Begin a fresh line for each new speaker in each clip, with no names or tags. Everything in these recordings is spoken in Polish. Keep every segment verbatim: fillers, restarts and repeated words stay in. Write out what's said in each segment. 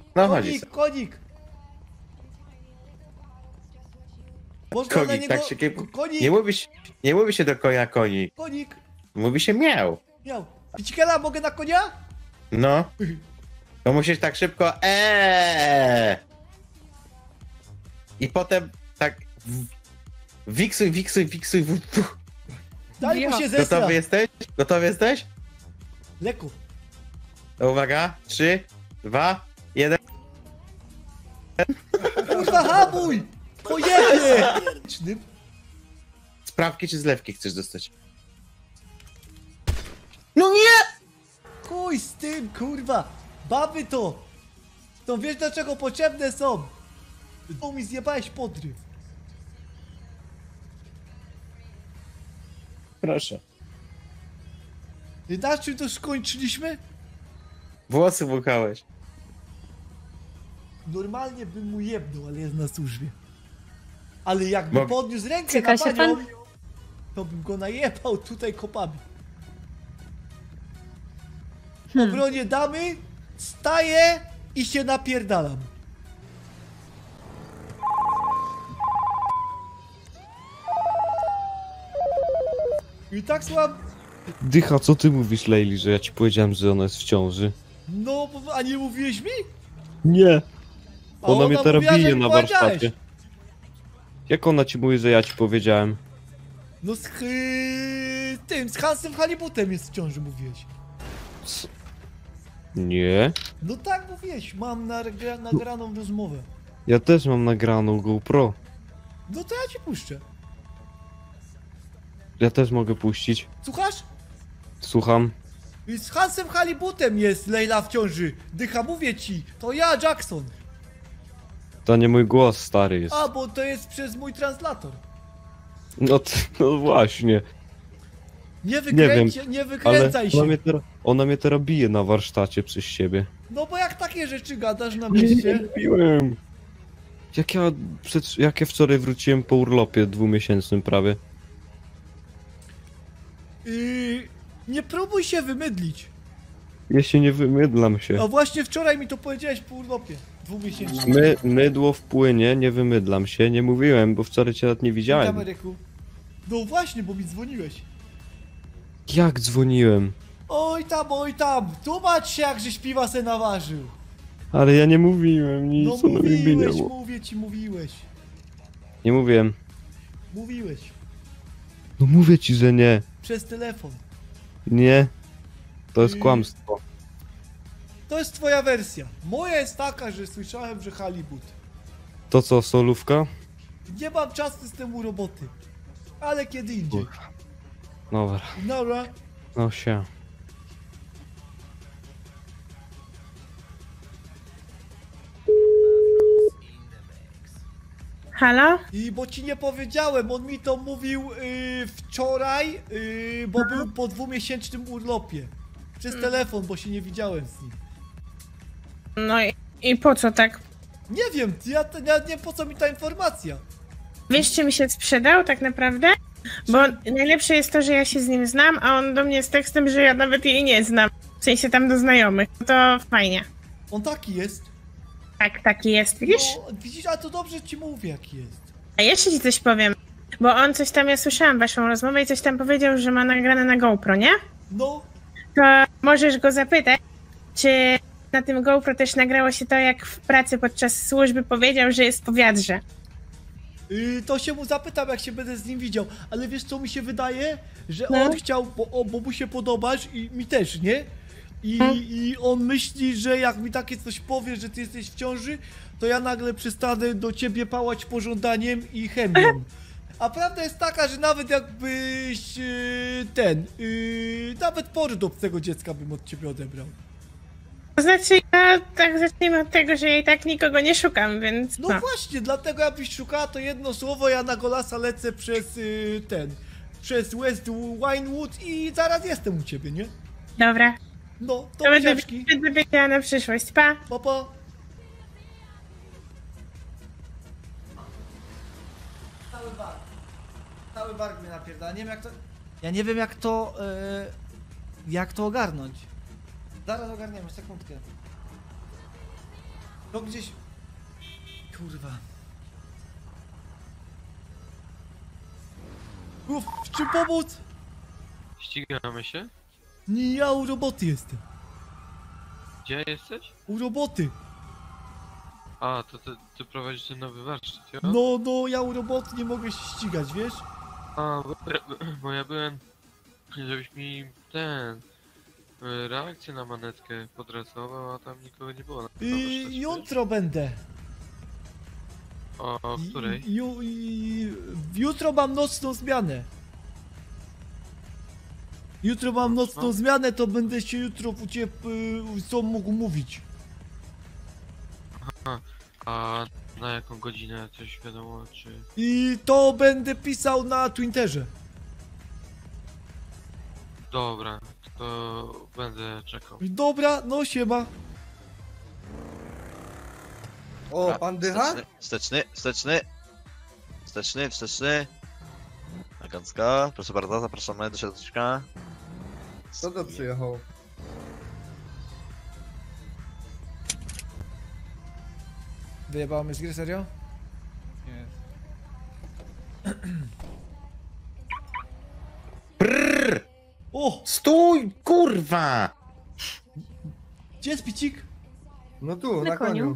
No chodzi.
Konik, konik! Można
Konik,
na niego...
tak się...
Konik!
Nie mówi się, nie mówi się do konia konik.
Konik!
Mówi się miał.
Miał. Wicikela, mogę na konia?
No. To musisz tak szybko eee. I potem tak w- wiksuj, wiksuj, wiksuj. w- w-
Daj mu się zestra.
Gotowy jesteś? Gotowy jesteś?
Lekko.
To uwaga. Trzy, dwa, jeden.
Kurwa, hamuj! Pojebie!
Sprawki czy zlewki chcesz dostać? No nie!
Chuj z tym, kurwa! Baby to! To wiesz dlaczego potrzebne są? To mi zjebałeś podryw.
Proszę.
I na czym to skończyliśmy?
Włosy włukałeś.
Normalnie bym mu jebnął, ale jest na służbie. Ale jakby
Bo-
podniósł rękę
Cyka
na
się
panią,
pan?
to bym go najebał tutaj kopami. W
Hmm.
obronie damy staję i się napierdalam. I tak słucham,
Dycha, co ty mówisz, Lejli, że ja ci powiedziałem, że ona jest w ciąży?
no bo- a nie mówiłeś mi?
Nie.
A
Ona mnie teraz
mówiła, że
bije
mi
na
powiedziałeś.
warsztacie. Jak ona ci mówi, że ja ci powiedziałem?
No z chy... tym, z Hansem Halibutem jest w ciąży, mówiłeś.
Co? Nie.
No tak mówiłeś, mam nagra nagraną rozmowę.
Ja też mam nagraną GoPro.
No to ja ci puszczę.
Ja też mogę puścić.
Słuchasz?
Słucham.
I z Hansem Halibutem jest Lejla w ciąży. Dycha, mówię ci, to ja, Jackson.
To nie mój głos, stary jest.
A, bo to jest przez mój translator.
No, ty, no właśnie.
Nie wykręć, nie, nie
Ale
wykręcaj
ona
się.
mnie, teraz, ona mnie teraz bije na warsztacie przez siebie.
No bo jak takie rzeczy gadasz na
Nie,
mieście?
nie biłem. Jak ja, przed, jak ja wczoraj wróciłem po urlopie dwumiesięcznym prawie.
Yy, nie próbuj się wymydlić.
Ja się nie wymydlam się.
A właśnie wczoraj mi to powiedziałeś po urlopie. Dwumiesięcznym.
My, mydło wpłynie, nie wymydlam się, nie mówiłem, bo wczoraj cię nawet nie widziałem.
Ameryku. No właśnie, bo mi dzwoniłeś.
Jak dzwoniłem?
Oj tam, oj tam, tłumacz się jak żeś piwa se naważył.
Ale ja nie mówiłem nic,
No
co na mnie
mówiłeś,
minęło.
mówię ci, mówiłeś.
Nie mówiłem.
Mówiłeś.
No mówię ci, że nie.
Przez telefon.
Nie. To jest
I-
kłamstwo.
To jest twoja wersja. Moja jest taka, że słyszałem, że Halibut.
To co, solówka?
Nie mam czasu z tym u roboty. Ale kiedy indziej.
Dobra,
Nara.
no się.
Halo?
I bo ci nie powiedziałem, on mi to mówił yy, wczoraj, yy, bo był po dwumiesięcznym urlopie. Przez telefon, bo się nie widziałem z nim.
No i, i po co tak?
Nie wiem, ja, ja nie po co mi ta informacja.
Wiesz, czy mi się sprzedał tak naprawdę? Bo najlepsze jest to, że ja się z nim znam, a on do mnie z tekstem, że ja nawet jej nie znam. W sensie tam do znajomych. To fajnie.
On taki jest.
Tak, taki jest, widzisz?
No, widzisz, a to dobrze ci mówię, jaki jest.
A jeszcze ci coś powiem. Bo on coś tam, ja słyszałam waszą rozmowę i coś tam powiedział, że ma nagrane na GoPro, nie?
No,
To możesz go zapytać, czy na tym GoPro też nagrało się to, jak w pracy podczas służby powiedział, że jest po wiadrze.
yy, to się mu zapytam, jak się będę z nim widział. Ale wiesz, co mi się wydaje? Że
No.
on chciał, bo, o, bo mu się podobasz i mi też, nie? I,
No.
I on myśli, że jak mi takie coś powie, że ty jesteś w ciąży, to ja nagle przestanę do ciebie pałać pożądaniem i chemią. A prawda jest taka, że nawet jakbyś yy, ten, yy, nawet poród obcego dziecka bym od ciebie odebrał.
To znaczy, ja tak zacznijmy od tego, że ja i tak nikogo nie szukam, więc
No
no.
właśnie, dlatego jakbyś szukała to jedno słowo, ja na Golasa lecę przez yy, ten, przez West Winewood i zaraz jestem u ciebie, nie?
Dobra.
No, to
To będę,
buziaczki.
będę wiedziała na przyszłość. Pa!
Pa, pa. Cały bark. Cały bark mnie napierda. Nie wiem jak to... Ja nie wiem jak to... Yy, jak to ogarnąć. Zaraz ogarniemy, sekundkę. No gdzieś... Kurwa. Uf, w czym pomóc?
Ścigamy się?
Nie, ja u roboty jestem.
Gdzie jesteś?
U roboty.
A, to ty, ty prowadzisz ten nowy warsztat, ja?
No, no, ja u roboty nie mogę się ścigać, wiesz?
A, bo, bo ja byłem, żebyś mi ten... y, reakcję na manetkę podrasował, a tam nikogo nie było na tym
I
warsztacie, wiesz?
jutro będę.
O, o której?
Ju, i, jutro mam nocną zmianę. Jutro mam nocną
No.
zmianę, to będę się jutro u ciebie y, co mógł mówić.
A na jaką godzinę coś wiadomo, czy...
I to będę pisał na Twitterze.
Dobra, to będę czekał.
Dobra, no siema.
O, pan dycha?
Wsteczny, wsteczny, wsteczny, wsteczny. Elegancko, proszę bardzo, zapraszamy do środka.
Kto to przyjechał?
Wyjebała mnie z gry, serio?
Nie.
O!
Stój, kurwa!
Gdzie jest picik?
No tu,
Na
na koniu.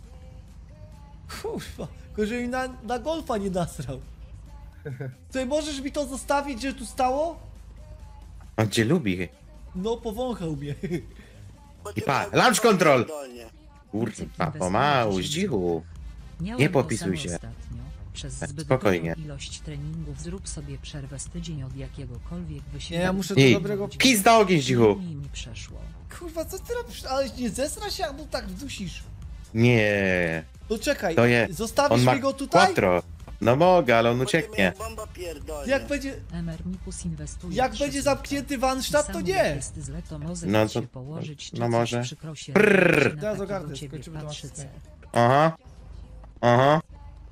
Kurwa, tylko że mi na, na golfa nie nasrał. Ty możesz mi to zostawić, że tu stało?
On cię lubi.
No, powąchał mnie.
I pa, launch control! Kurwa, pomału, zdzichu.
Miałem
Nie
to
popisuj
samo
się.
Ostatnio. Przez
Tak,
zbyt
spokojnie.
dużą ilość treningów zrób sobie przerwę z tydzień od jakiegokolwiek
Nie,
wysiłku.
ja muszę do
Ej,
dobrego...
Pizda ogień, zdzichu.
Mi mi przeszło.
Kurwa, co ty robisz? Ale nie zesra się, albo tak wdusisz.
Nie,
To czekaj,
To je-
zostawisz
on ma
mi go tutaj?
quattro. No mogę, ale on ucieknie.
Jak będzie,
Emernikus inwestuje
jak
trzy
będzie
złote.
zamknięty warsztat, to
Sam
nie.
jak jest źle, to może
No
no
to-
się położyć, czy
no
coś
może.
przykro się
Prrr.
robi, czy na
Teraz
takiego
ogarnę,
ciebie
skończymy to
patrzy
maskę.
C.
Aha. Aha.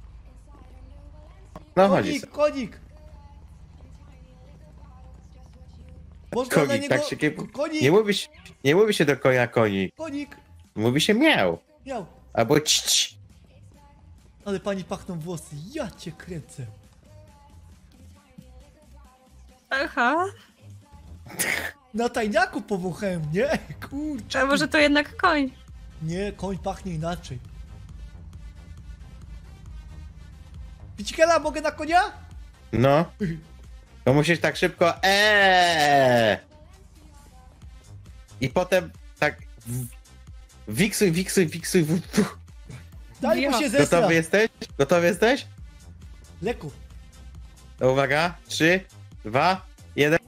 No chodzi.
Konik, konik! Można na
Konik,
niego...
tak się kie-
Konik,
Nie mówi się, nie mówi się do konia koni.
konik!
Mówi się miał.
Miał.
Albo ćć.
Ale pani pachną włosy, ja cię kręcę.
Aha,
Na tajniaku powąchałem, nie? Kurczę.
a może to jednak koń?
Nie, koń pachnie inaczej. Picikela, mogę na konia?
No. To musisz tak szybko eee. I potem tak w- wiksuj, wiksuj, wiksuj. w- w-
Daj mu
Ja.
się zesra.
Gotowy jesteś? Gotowy jesteś?
Leku.
To uwaga. Trzy, dwa, jeden.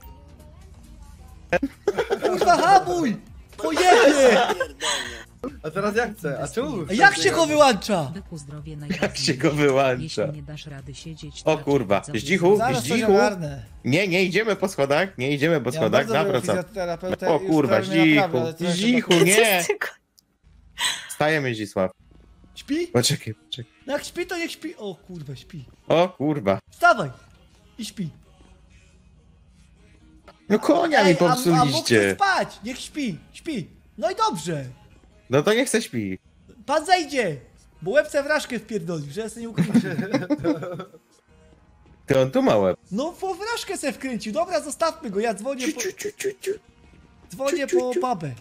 Kurwa, hamuj! Pojebie!
A teraz jak chcę? A czemu?
A jak się go wyłącza?
Byku zdrowie
Jak się go
najważniejsze.
wyłącza?
Jeśli nie dasz rady siedzieć,
O
to
kurwa,
bardzo
zdzichu?
Zaraz coś
Zdzichu?
ogarnę.
Nie, nie idziemy po schodach. Nie idziemy po
Ja mam
schodach.
bardzo dobrego
Nawracam.
fizjoterapeutę
O
i już
kurwa,
trochę mnie naprawia, ale
zdzichu.
trochę
Zdzichu,
chyba-
nie. Stajemy, Zdzisław.
Śpi?
Poczekaj, poczekaj.
No jak śpi, to niech śpi. O kurwa, śpi.
O kurwa.
Wstawaj! I śpi.
No konia mi
Ej, a, a mógł
popsuliście.
spać! Niech śpi, śpi. No i dobrze.
No to niech se śpi.
Pan zejdzie! Bo łebce wrażkę wpierdolił, że ja sobie nie ukryję.
Ty on tu ma łeb.
No po wrażkę se wkręcił. Dobra, zostawmy go, ja dzwonię
Ciu,
po,
ciu, ciu, ciu, ciu.
dzwonię
ciu,
po
ciu.
babę.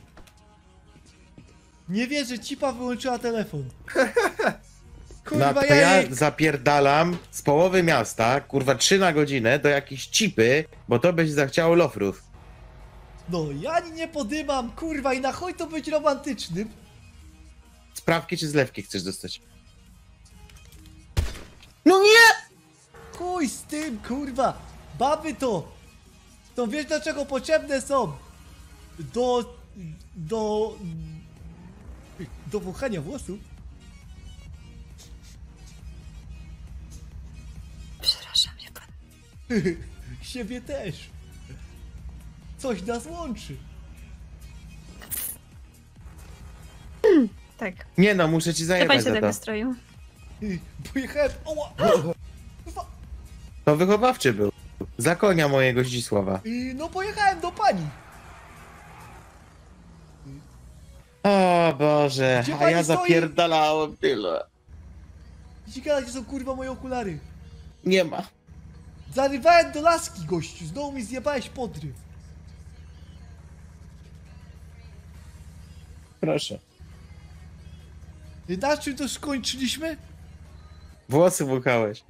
Nie wierzę, cipa wyłączyła telefon.
No
Kurwa,
to
ja,
ja
jej...
zapierdalam z połowy miasta, kurwa trzy na godzinę do jakiejś cipy, bo to byś zachciało lofrów.
No, ja nie podymam, kurwa, i na chuj to być romantycznym.
Sprawki czy zlewki chcesz dostać? No nie!
Chuj z tym, kurwa! Baby to! To wiesz dlaczego potrzebne są? Do... do... do wąchania włosów?
Przeraża mnie pan.
Siebie też. Coś nas łączy.
Tak.
Nie no, muszę ci
Ja
zajebać
pan się
za
tak
to.
wystroił.
Pojechałem... Oła! Kurwa.
To wychowawczy był. Za konia mojego Zdzisława.
I no pojechałem do pani.
O Boże,
Gdzie
a
pani
ja
stoi?
zapierdalałem tyle.
Ciekawe, gdzie są kurwa moje okulary.
Nie ma.
Zarywałem do laski, gościu. Znowu mi zjebałeś podryw.
Proszę.
I na czym to skończyliśmy?
Włosy włukałeś.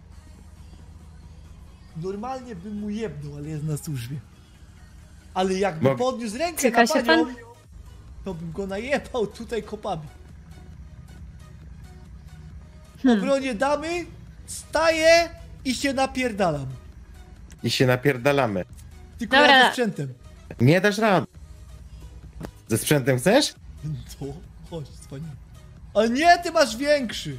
Normalnie bym mu jebnął, ale jest na służbie. Ale jakby
Bo-
podniósł rękę
Cyka
na
się
panią,
pan?
to bym go najebał tutaj kopami. W
Hmm.
obronie damy staję i się napierdalam.
I się napierdalamy.
Tylko
Dobra.
ja ze sprzętem.
Nie dasz rady. Ze sprzętem chcesz?
To chodź, dzwoni. A nie, ty masz większy.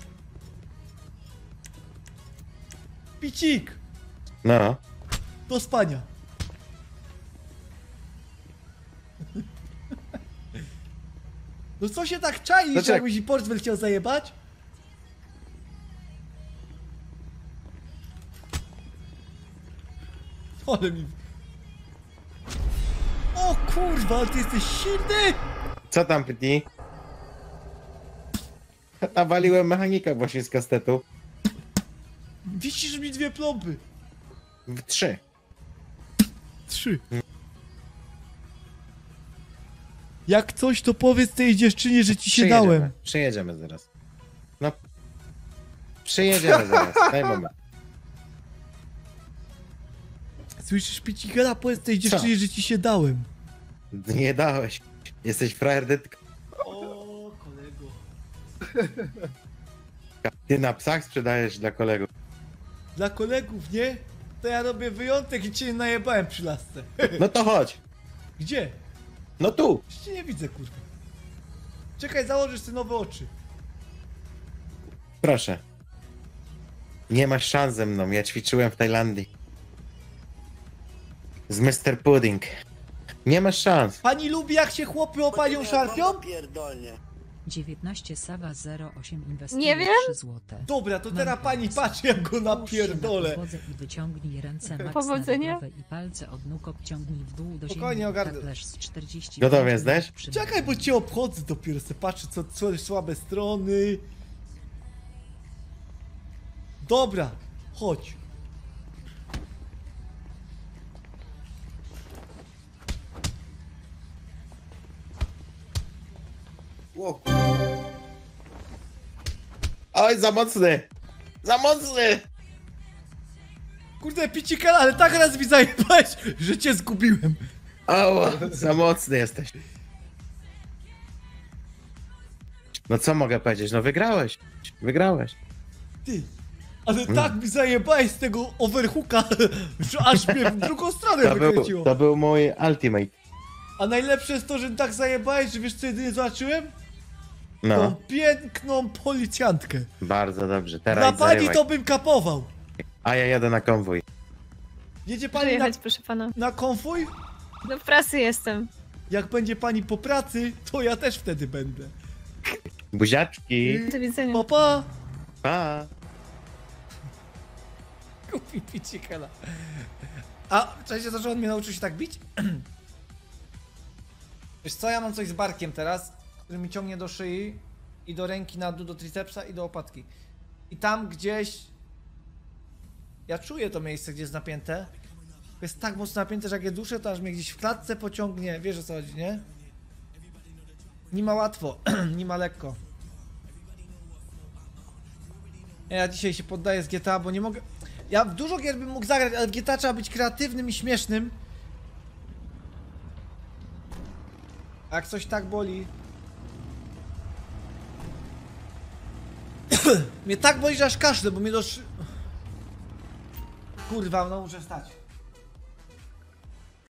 Picik,
No.
do spania. No co się tak czaisz,
Dlaczego?
jakbyś i portfel chciał zajebać? Ale mi... O kurwa, ale ty jesteś silny!
Co tam, Pytni? Nawaliłem mechanika właśnie z kastetu.
Wisisz mi dwie plomby.
W trzy.
Trzy. Jak coś, to powiedz tej dziewczynie, że ci się
Przyjedziemy.
dałem.
Przyjedziemy zaraz. No. Przyjedziemy zaraz. Daj moment.
Słyszysz, Picikela, powiedz tej
Co?
dziewczynie, że ci się dałem.
Nie dałeś. Jesteś frajer dytka.
O, kolego.
Ty na psach sprzedajesz dla kolegów.
Dla kolegów, nie? To ja robię wyjątek i cię najebałem przy lasce.
No to chodź.
Gdzie?
No tu.
Już cię nie widzę, kurwa. Czekaj, założysz te nowe oczy.
Proszę. Nie masz szans ze mną. Ja ćwiczyłem w Tajlandii. Z mister Pudding. Nie masz szans.
Pani lubi, jak się chłopy o panią szarpią?
dziewiętnaście Saga zero osiem inwestuje
Nie wiem.
trzy złote.
Dobra, to teraz
Mam
pani
pomysł.
patrzy, jak go
Połóż się na
napierdolę.
podłodze i wyciągnij ręce Max
Powodzenia.
na głowę i palce od nóg obciągnij w dół do
Spokojnie,
ziemi.
ogarnę.
Taplesz z czterdzieści
Gotowy
pięć
jesteś?
minut przy
Czekaj, bo cię obchodzę dopiero, se patrzę, co, co słabe strony. Dobra, chodź.
Oj, za mocny. Za mocny.
Kurde, Picikela, ale tak raz mi zajebałeś, że cię zgubiłem.
Ała, za mocny jesteś. No co mogę powiedzieć? No wygrałeś. Wygrałeś.
Ty, ale tak mi zajebałeś z tego overhooka, że aż mnie w drugą stronę
To był,
wykręciło.
to był mój ultimate.
A najlepsze jest to, że tak zajebałeś, że wiesz co jedynie zobaczyłem? Tą
No,
piękną policjantkę.
bardzo dobrze.
Dla
Teraz
pani
zarywaj.
to bym kapował.
A ja jadę na konwój.
Jedzie pani na,
Przyjechać, proszę pana.
na konwój?
Do pracy jestem.
Jak będzie pani po pracy, to ja też wtedy będę.
Buziaczki.
Do widzenia.
Pa, pa.
Pa.
Kupi Picikela. A, cześć, to, że on mnie nauczył się tak bić? Wiesz co, ja mam coś z barkiem teraz, który mi ciągnie do szyi i do ręki na dół, do tricepsa i do łopatki. I tam gdzieś... Ja czuję to miejsce, gdzie jest napięte. Jest tak mocno napięte, że jak je duszę, to aż mnie gdzieś w klatce pociągnie. Wiesz, o co chodzi, nie? Nie ma łatwo, nie ma lekko. Ja dzisiaj się poddaję z G T A, bo nie mogę... Ja w dużo gier bym mógł zagrać, ale w G T A trzeba być kreatywnym i śmiesznym. A jak coś tak boli... mnie tak boli, że aż kaszle, bo mnie dosz... Kurwa, no muszę wstać.